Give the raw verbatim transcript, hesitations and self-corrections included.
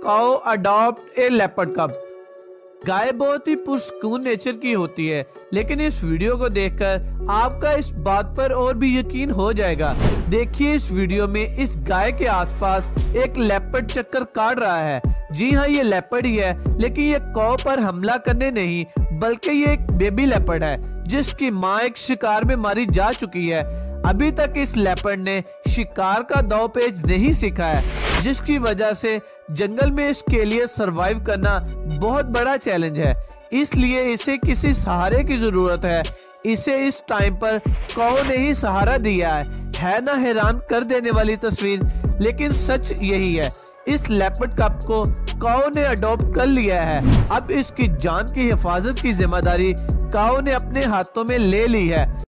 Cow adopt a leopard कब। गाय बहुत ही पुरस्कून nature की होती है, लेकिन इस वीडियो को देखकर आपका इस बात पर और भी यकीन हो जाएगा। देखिए इस वीडियो में इस गाय के आसपास एक लेपर्ड चक्कर काट रहा है। जी हाँ, ये लेपर्ड ही है, लेकिन ये काऊ पर हमला करने नहीं बल्कि ये एक बेबी लेपर्ड है जिसकी माँ एक शिकार में मारी जा चुकी है। अभी तक इस लेपर्ड ने शिकार का दांव पेच नहीं सीखा है, जिसकी वजह से जंगल में इसके लिए सरवाइव करना बहुत बड़ा चैलेंज है। इसलिए इसे किसी सहारे की जरूरत है। इसे इस टाइम पर काऊ ने ही सहारा दिया है। है ना हैरान कर देने वाली तस्वीर, लेकिन सच यही है। इस लेपर्ड कप को काऊ ने अडॉप्ट कर लिया है। अब इसकी जान की हिफाजत की जिम्मेदारी काऊ ने अपने हाथों में ले ली है।